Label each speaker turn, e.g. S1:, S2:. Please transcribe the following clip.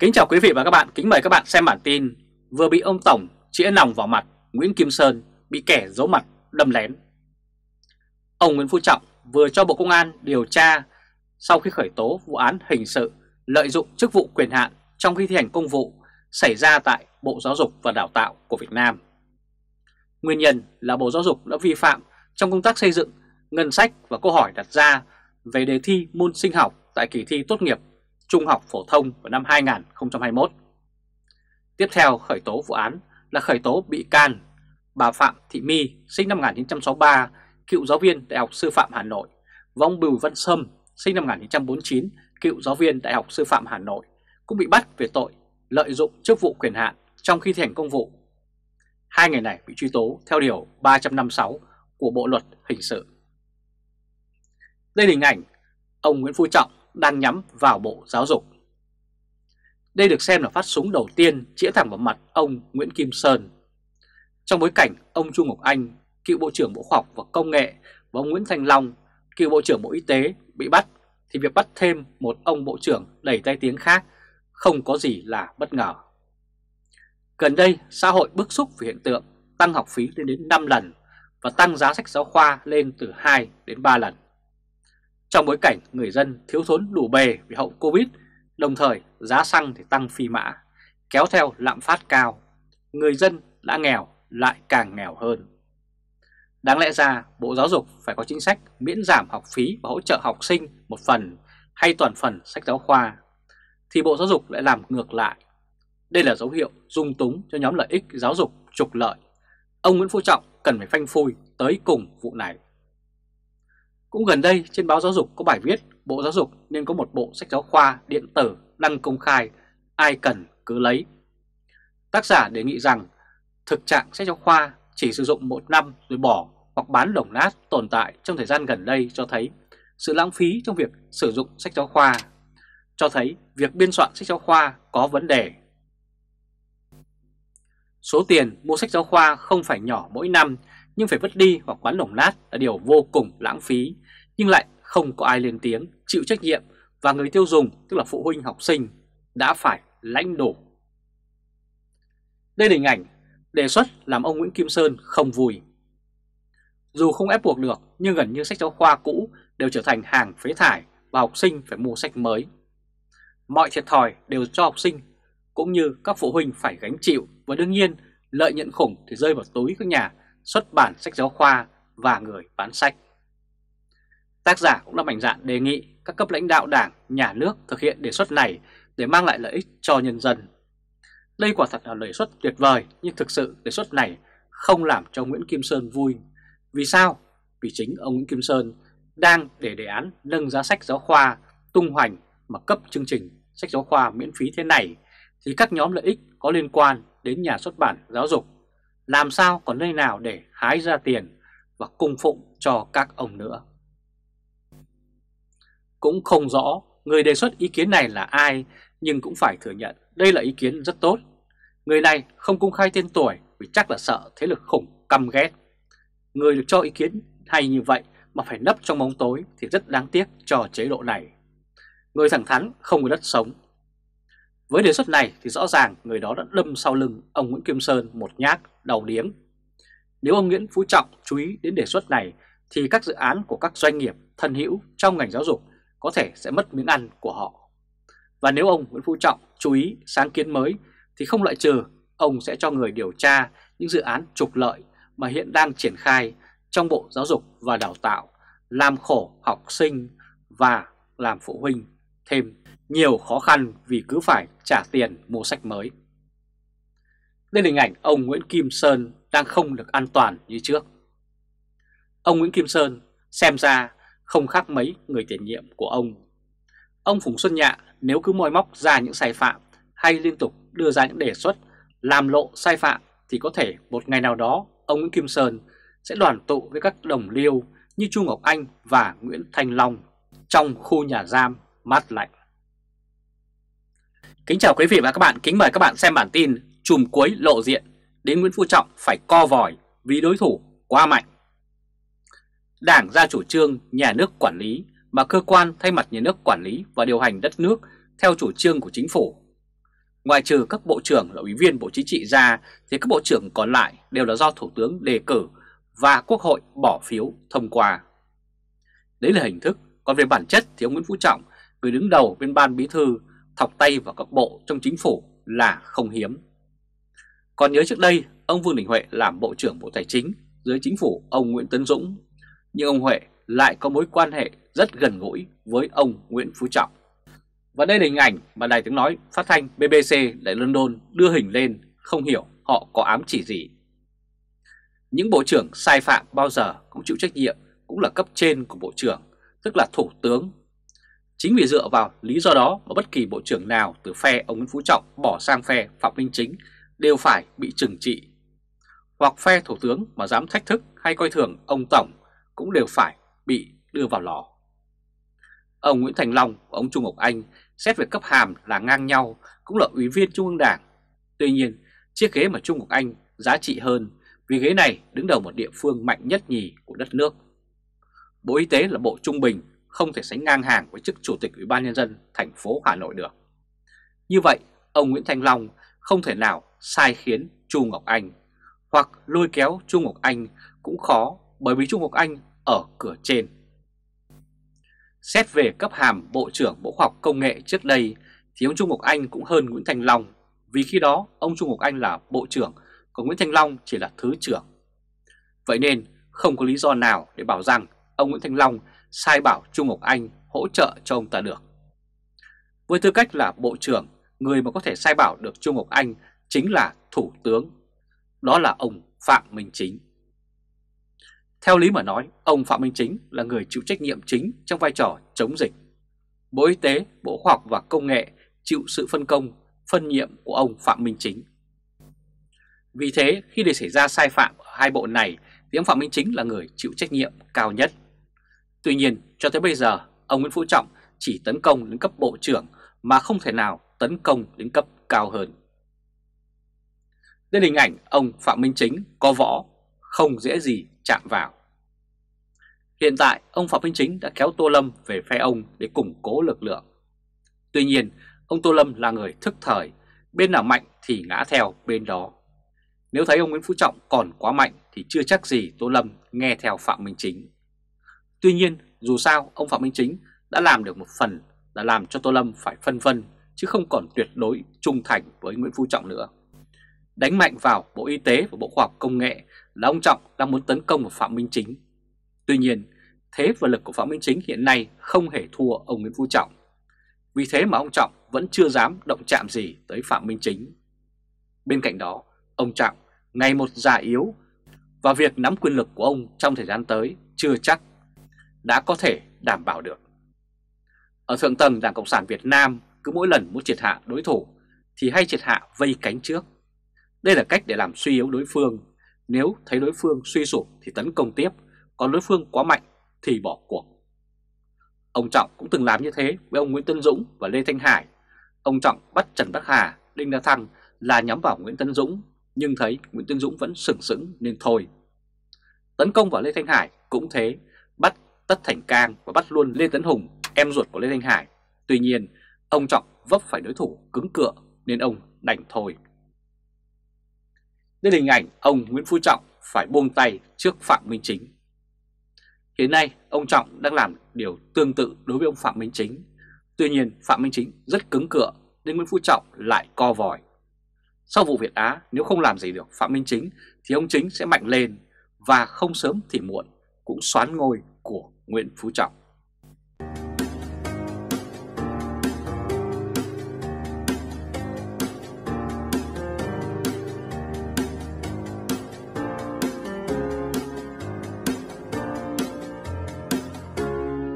S1: Kính chào quý vị và các bạn, kính mời các bạn xem bản tin vừa bị ông Tổng chĩa nòng vào mặt, Nguyễn Kim Sơn bị kẻ giấu mặt đâm lén. Ông Nguyễn Phú Trọng vừa cho Bộ Công an điều tra sau khi khởi tố vụ án hình sự lợi dụng chức vụ quyền hạn trong khi thi hành công vụ xảy ra tại Bộ Giáo dục và Đào tạo của Việt Nam. Nguyên nhân là Bộ Giáo dục đã vi phạm trong công tác xây dựng ngân sách và câu hỏi đặt ra về đề thi môn sinh học tại kỳ thi tốt nghiệp trung học phổ thông vào năm 2021. Tiếp theo khởi tố vụ án là khởi tố bị can bà Phạm Thị My sinh năm 1963, cựu giáo viên Đại học Sư phạm Hà Nội, và ông Bùi Văn Sâm sinh năm 1949, cựu giáo viên Đại học Sư phạm Hà Nội cũng bị bắt về tội lợi dụng chức vụ quyền hạn trong khi thi hành công vụ. Hai người này bị truy tố theo điều 356 của Bộ luật hình sự. Đây là hình ảnh ông Nguyễn Phú Trọng đang nhắm vào Bộ Giáo dục. Đây được xem là phát súng đầu tiên chĩa thẳng vào mặt ông Nguyễn Kim Sơn. Trong bối cảnh ông Chu Ngọc Anh, cựu Bộ trưởng Bộ Khoa học và Công nghệ, và ông Nguyễn Thanh Long, cựu Bộ trưởng Bộ Y tế bị bắt, thì việc bắt thêm một ông Bộ trưởng đầy tai tiếng khác không có gì là bất ngờ. Gần đây, xã hội bức xúc về hiện tượng tăng học phí lên đến 5 lần và tăng giá sách giáo khoa lên từ 2 đến 3 lần. Trong bối cảnh người dân thiếu thốn đủ bề vì hậu Covid, đồng thời giá xăng thì tăng phi mã, kéo theo lạm phát cao, người dân đã nghèo lại càng nghèo hơn. Đáng lẽ ra Bộ Giáo dục phải có chính sách miễn giảm học phí và hỗ trợ học sinh một phần hay toàn phần sách giáo khoa, thì Bộ Giáo dục lại làm ngược lại. Đây là dấu hiệu dung túng cho nhóm lợi ích giáo dục trục lợi. Ông Nguyễn Phú Trọng cần phải phanh phui tới cùng vụ này. Cũng gần đây trên báo Giáo dục có bài viết Bộ Giáo dục nên có một bộ sách giáo khoa điện tử đăng công khai, ai cần cứ lấy. Tác giả đề nghị rằng thực trạng sách giáo khoa chỉ sử dụng 1 năm rồi bỏ hoặc bán đồng nát tồn tại trong thời gian gần đây cho thấy sự lãng phí trong việc sử dụng sách giáo khoa, cho thấy việc biên soạn sách giáo khoa có vấn đề. Số tiền mua sách giáo khoa không phải nhỏ mỗi năm, nhưng phải vứt đi hoặc bán đồng nát là điều vô cùng lãng phí, nhưng lại không có ai lên tiếng chịu trách nhiệm, và người tiêu dùng, tức là phụ huynh học sinh, đã phải lãnh đủ. Đây là hình ảnh đề xuất làm ông Nguyễn Kim Sơn không vui. Dù không ép buộc được, nhưng gần như sách giáo khoa cũ đều trở thành hàng phế thải và học sinh phải mua sách mới. Mọi thiệt thòi đều cho học sinh cũng như các phụ huynh phải gánh chịu, và đương nhiên lợi nhuận khủng thì rơi vào túi các nhà xuất bản sách giáo khoa và người bán sách. Tác giả cũng đã mạnh dạn đề nghị các cấp lãnh đạo Đảng, Nhà nước thực hiện đề xuất này để mang lại lợi ích cho nhân dân. Đây quả thật là đề xuất tuyệt vời, nhưng thực sự đề xuất này không làm cho Nguyễn Kim Sơn vui. Vì sao? Vì chính ông Nguyễn Kim Sơn đang để đề án nâng giá sách giáo khoa tung hoành mà cấp chương trình sách giáo khoa miễn phí thế này, thì các nhóm lợi ích có liên quan đến nhà xuất bản giáo dục làm sao còn nơi nào để hái ra tiền và cung phụng cho các ông nữa. Cũng không rõ người đề xuất ý kiến này là ai, nhưng cũng phải thừa nhận đây là ý kiến rất tốt. Người này không công khai tên tuổi vì chắc là sợ thế lực khủng căm ghét. Người được cho ý kiến hay như vậy mà phải nấp trong bóng tối thì rất đáng tiếc cho chế độ này. Người thẳng thắn không có đất sống. Với đề xuất này thì rõ ràng người đó đã đâm sau lưng ông Nguyễn Kim Sơn một nhát đầu điếng. Nếu ông Nguyễn Phú Trọng chú ý đến đề xuất này thì các dự án của các doanh nghiệp thân hữu trong ngành giáo dục có thể sẽ mất miếng ăn của họ. Và nếu ông Nguyễn Phú Trọng chú ý sáng kiến mới thì không loại trừ ông sẽ cho người điều tra những dự án trục lợi mà hiện đang triển khai trong Bộ Giáo dục và Đào tạo, làm khổ học sinh và làm phụ huynh thêm nhiều khó khăn vì cứ phải trả tiền mua sách mới. Đây là hình ảnh ông Nguyễn Kim Sơn đang không được an toàn như trước. Ông Nguyễn Kim Sơn xem ra không khác mấy người tiền nhiệm của ông. Ông Phùng Xuân Nhạ nếu cứ moi móc ra những sai phạm hay liên tục đưa ra những đề xuất làm lộ sai phạm thì có thể một ngày nào đó ông Nguyễn Kim Sơn sẽ đoàn tụ với các đồng liêu như Chu Ngọc Anh và Nguyễn Thanh Long trong khu nhà giam mát lạnh. Kính chào quý vị và các bạn, kính mời các bạn xem bản tin chùm cuối lộ diện đến Nguyễn Phú Trọng phải co vòi vì đối thủ quá mạnh. Đảng ra chủ trương nhà nước quản lý mà cơ quan thay mặt nhà nước quản lý và điều hành đất nước theo chủ trương của chính phủ. Ngoại trừ các bộ trưởng là ủy viên Bộ Chính trị ra thì các bộ trưởng còn lại đều là do Thủ tướng đề cử và Quốc hội bỏ phiếu thông qua. Đấy là hình thức, còn về bản chất thì ông Nguyễn Phú Trọng, người đứng đầu bên ban bí thư, thọc tay vào các bộ trong chính phủ là không hiếm. Còn nhớ trước đây, ông Vương Đình Huệ làm Bộ trưởng Bộ Tài chính dưới chính phủ ông Nguyễn Tấn Dũng, nhưng ông Huệ lại có mối quan hệ rất gần gũi với ông Nguyễn Phú Trọng. Và đây là hình ảnh mà Đài Tiếng Nói Phát thanh BBC tại London đưa hình lên, không hiểu họ có ám chỉ gì. Những bộ trưởng sai phạm bao giờ cũng chịu trách nhiệm, cũng là cấp trên của bộ trưởng, tức là thủ tướng. Chính vì dựa vào lý do đó mà bất kỳ bộ trưởng nào từ phe ông Nguyễn Phú Trọng bỏ sang phe Phạm Minh Chính đều phải bị trừng trị. Hoặc phe thủ tướng mà dám thách thức hay coi thường ông Tổng cũng đều phải bị đưa vào lò. Ông Nguyễn Thành Long và ông Trung Ngọc Anh xét về cấp hàm là ngang nhau, cũng là ủy viên Trung ương Đảng. Tuy nhiên, chiếc ghế mà Trung Ngọc Anh giá trị hơn vì ghế này đứng đầu một địa phương mạnh nhất nhì của đất nước. Bộ Y tế là bộ trung bình, không thể sánh ngang hàng với chức Chủ tịch Ủy ban Nhân dân thành phố Hà Nội được. Như vậy, ông Nguyễn Thành Long không thể nào sai khiến Trung Ngọc Anh, hoặc lôi kéo Trung Ngọc Anh cũng khó, bởi vì Trung Ngọc Anh ở cửa trên. Xét về cấp hàm Bộ trưởng Bộ Khoa học Công nghệ trước đây thì ông Trung Ngọc Anh cũng hơn Nguyễn Thành Long, vì khi đó ông Trung Ngọc Anh là Bộ trưởng, còn Nguyễn Thành Long chỉ là Thứ trưởng. Vậy nên không có lý do nào để bảo rằng ông Nguyễn Thành Long sai bảo Trung Ngọc Anh hỗ trợ cho ông ta được. Với tư cách là Bộ trưởng, người mà có thể sai bảo được Trung Ngọc Anh chính là Thủ tướng, đó là ông Phạm Minh Chính. Theo lý mà nói, ông Phạm Minh Chính là người chịu trách nhiệm chính trong vai trò chống dịch. Bộ Y tế, Bộ Khoa học và Công nghệ chịu sự phân công, phân nhiệm của ông Phạm Minh Chính. Vì thế, khi để xảy ra sai phạm ở hai bộ này thì ông Phạm Minh Chính là người chịu trách nhiệm cao nhất. Tuy nhiên, cho tới bây giờ, ông Nguyễn Phú Trọng chỉ tấn công đến cấp bộ trưởng mà không thể nào tấn công đến cấp cao hơn. Đây là hình ảnh ông Phạm Minh Chính có võ, không dễ gì chạm vào. Hiện tại, ông Phạm Minh Chính đã kéo Tô Lâm về phe ông để củng cố lực lượng. Tuy nhiên, ông Tô Lâm là người thức thời, bên nào mạnh thì ngã theo bên đó. Nếu thấy ông Nguyễn Phú Trọng còn quá mạnh thì chưa chắc gì Tô Lâm nghe theo Phạm Minh Chính. Tuy nhiên, dù sao, ông Phạm Minh Chính đã làm được một phần là làm cho Tô Lâm phải phân vân, chứ không còn tuyệt đối trung thành với Nguyễn Phú Trọng nữa. Đánh mạnh vào Bộ Y tế và Bộ Khoa học Công nghệ là ông Trọng đang muốn tấn công vào Phạm Minh Chính. Tuy nhiên, thế và lực của Phạm Minh Chính hiện nay không hề thua ông Nguyễn Phú Trọng. Vì thế mà ông Trọng vẫn chưa dám động chạm gì tới Phạm Minh Chính. Bên cạnh đó, ông Trọng ngày một già yếu và việc nắm quyền lực của ông trong thời gian tới chưa chắc đã có thể đảm bảo được. Ở thượng tầng Đảng Cộng sản Việt Nam, cứ mỗi lần muốn triệt hạ đối thủ thì hay triệt hạ vây cánh trước. Đây là cách để làm suy yếu đối phương. Nếu thấy đối phương suy sụp thì tấn công tiếp, còn đối phương quá mạnh thì bỏ cuộc. Ông Trọng cũng từng làm như thế với ông Nguyễn Tấn Dũng và Lê Thanh Hải. Ông Trọng bắt Trần Bắc Hà, Đinh La Thăng là nhắm vào Nguyễn Tấn Dũng, nhưng thấy Nguyễn Tấn Dũng vẫn sừng sững nên thôi. Tấn công vào Lê Thanh Hải cũng thế, bắt Tất Thành Cang và bắt luôn Lê Tấn Hùng, em ruột của Lê Thanh Hải. Tuy nhiên, ông Trọng vấp phải đối thủ cứng cựa nên ông đành thôi. Đây là hình ảnh ông Nguyễn Phú Trọng phải buông tay trước Phạm Minh Chính. Hiện nay, ông Trọng đang làm điều tương tự đối với ông Phạm Minh Chính. Tuy nhiên, Phạm Minh Chính rất cứng cựa nên Nguyễn Phú Trọng lại co vòi. Sau vụ Việt Á, nếu không làm gì được Phạm Minh Chính thì ông Chính sẽ mạnh lên và không sớm thì muộn cũng soán ngôi của Nguyễn Phú Trọng.